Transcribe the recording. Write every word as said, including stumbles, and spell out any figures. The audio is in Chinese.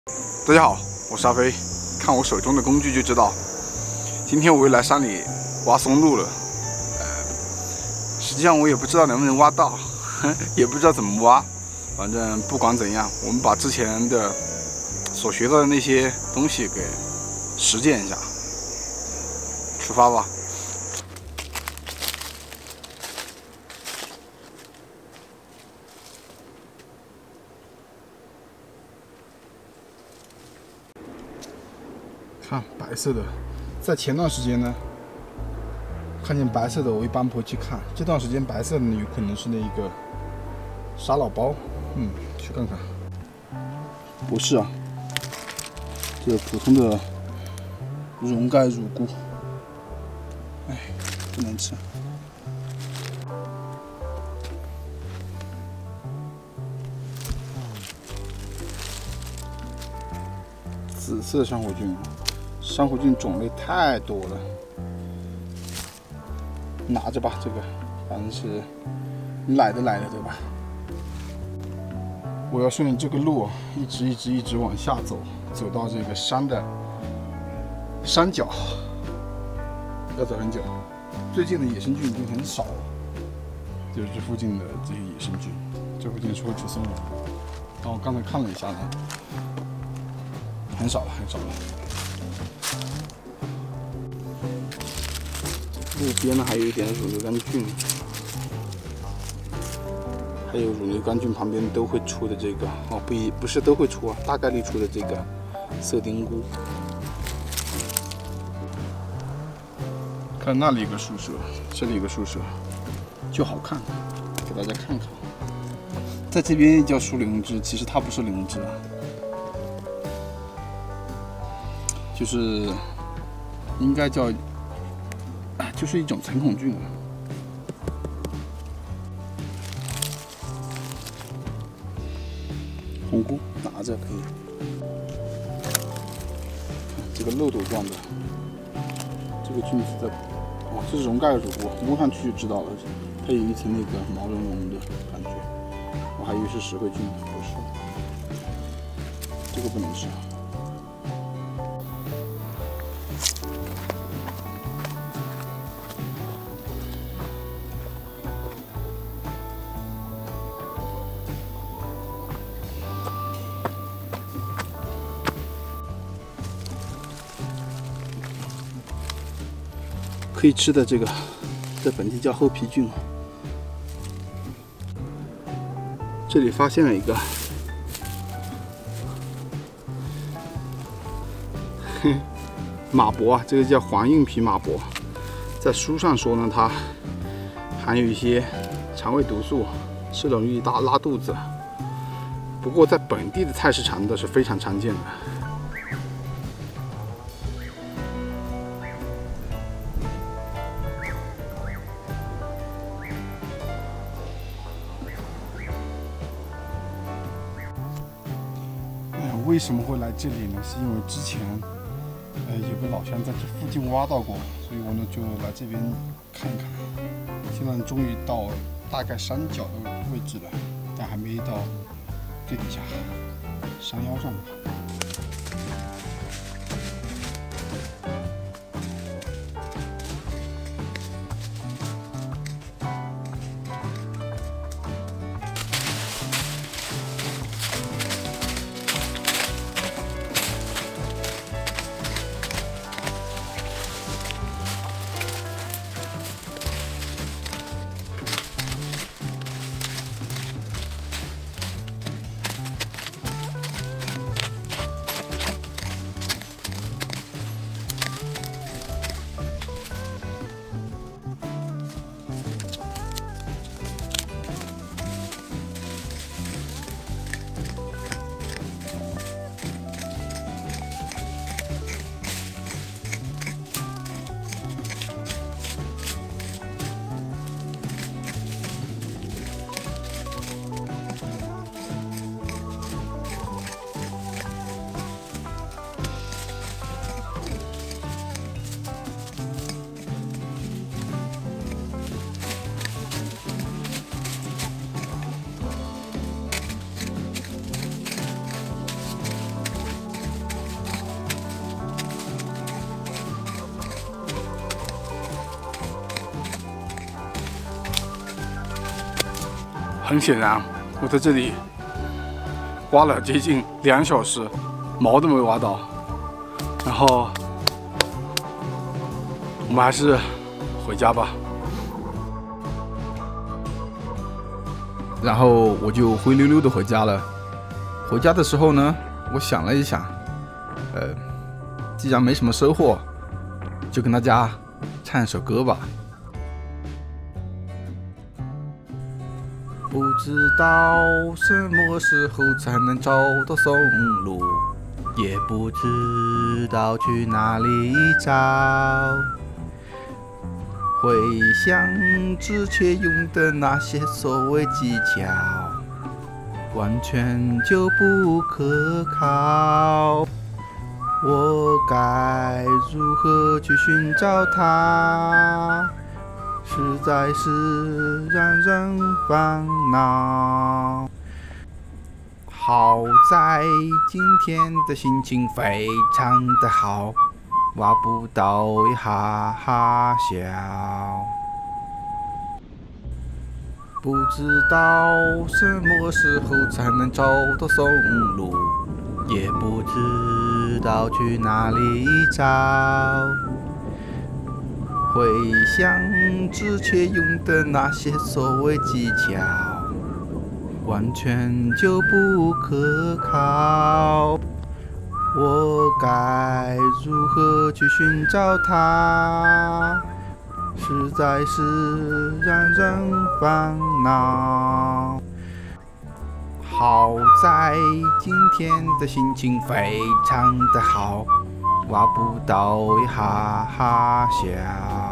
大家好，我是阿飞，看我手中的工具就知道，今天我又来山里挖松露了。呃，实际上我也不知道能不能挖到，也不知道怎么挖。反正不管怎样，我们把之前的所学到的那些东西给实践一下。出发吧！看白色的，在前段时间呢，看见白色的，我一般不会去看。这段时间白色的有可能是那一个沙老包，嗯，去看看。不是啊，这普通的蓉盖乳菇，哎，不能吃。紫色珊瑚菌。珊瑚菌种类太多了，拿着吧，这个反正是你来的来的，对吧？我要顺着这个路一直一直一直往下走，走到这个山的山脚，要走很久。最近的野生菌已经很少了，就是这附近的这些野生菌，这附近是会出松露。然后我刚才看了一下呢，很少了，很少了。路边呢还有一点乳牛杆菌，还有乳牛杆菌旁边都会出的这个哦，不一不是都会出啊，大概率出的这个色丁菇。看那里有个树舍，这里有个树舍，就好看，给大家看看。在这边叫树灵芝，其实它不是灵芝啊，就是应该叫。就是一种诚孔菌啊。红菇拿着可以，看这个漏斗状的，这个菌子的，哦，这是蓉盖乳菇，摸上去就知道了，它有一层那个毛茸茸的感觉，我还以为是石灰菌，不是，这个不能吃。可以吃的这个，这本地叫厚皮菌。这里发现了一个，嘿，马勃啊，这个叫黄硬皮马勃。在书上说呢，它含有一些肠胃毒素，是容易拉拉肚子。不过在本地的菜市场都是非常常见的。为什么会来这里呢？是因为之前，呃，有个老乡在这附近挖到过，所以我呢就来这边看一看。现在终于到大概山脚的位置了，但还没到最底下山腰上吧。 很显然，我在这里挖了接近两小时，毛都没挖到。然后我们还是回家吧。然后我就灰溜溜的回家了。回家的时候呢，我想了一想，呃，既然没什么收获，就跟大家唱一首歌吧。不知道什么时候才能找到松露，也不知道去哪里找。回想之前用的那些所谓技巧，完全就不可靠。我该如何去寻找它？实在是让人烦恼。好在今天的心情非常的好，挖不到也哈哈笑。不知道什么时候才能找到松露，也不知道去哪里找。回想之前用的那些所谓技巧，完全就不可靠。我该如何去寻找它？实在是让人烦恼。好在今天的心情非常的好，挖不到也哈哈笑。